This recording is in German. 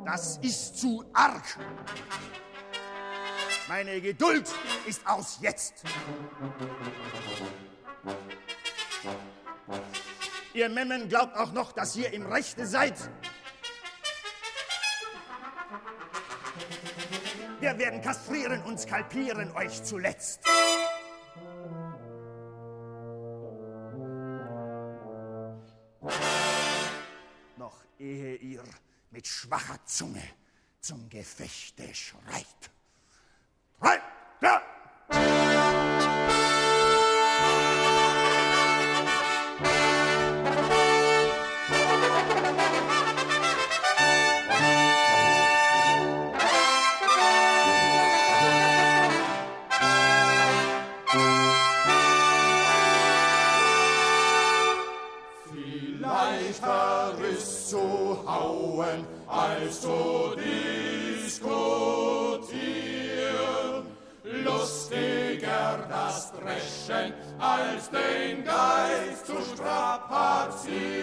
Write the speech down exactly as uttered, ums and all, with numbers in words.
Das ist zu arg. Meine Geduld ist aus jetzt. Ihr Memmen glaubt auch noch, dass ihr im Rechte seid. Wir werden kastrieren und skalpieren euch zuletzt. Noch ehe ihr mit schwacher Zunge zum Gefechte schreit. Drei, drei. Als zu diskutieren, lustiger das Dreschen, als den Geist zu strapazieren.